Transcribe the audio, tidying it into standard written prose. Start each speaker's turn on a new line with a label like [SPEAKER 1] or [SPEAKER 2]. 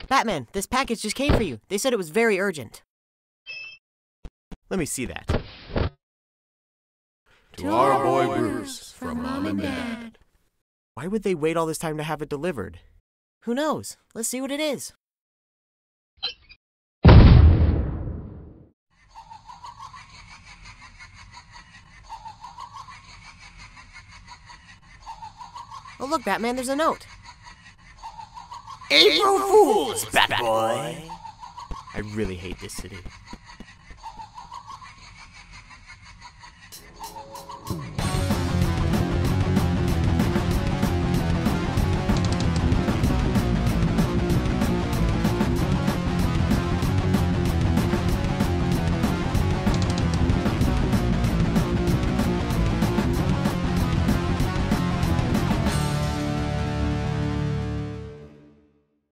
[SPEAKER 1] Batman, this package just came for you. They said it was very urgent.
[SPEAKER 2] Let me see that.
[SPEAKER 3] To our boy Bruce, from Mom and Dad.
[SPEAKER 2] Why would they wait all this time to have it delivered?
[SPEAKER 1] Who knows? Let's see what it is. Oh, look, Batman, there's a note.
[SPEAKER 3] April Fools, Batboy!
[SPEAKER 2] I really hate this city.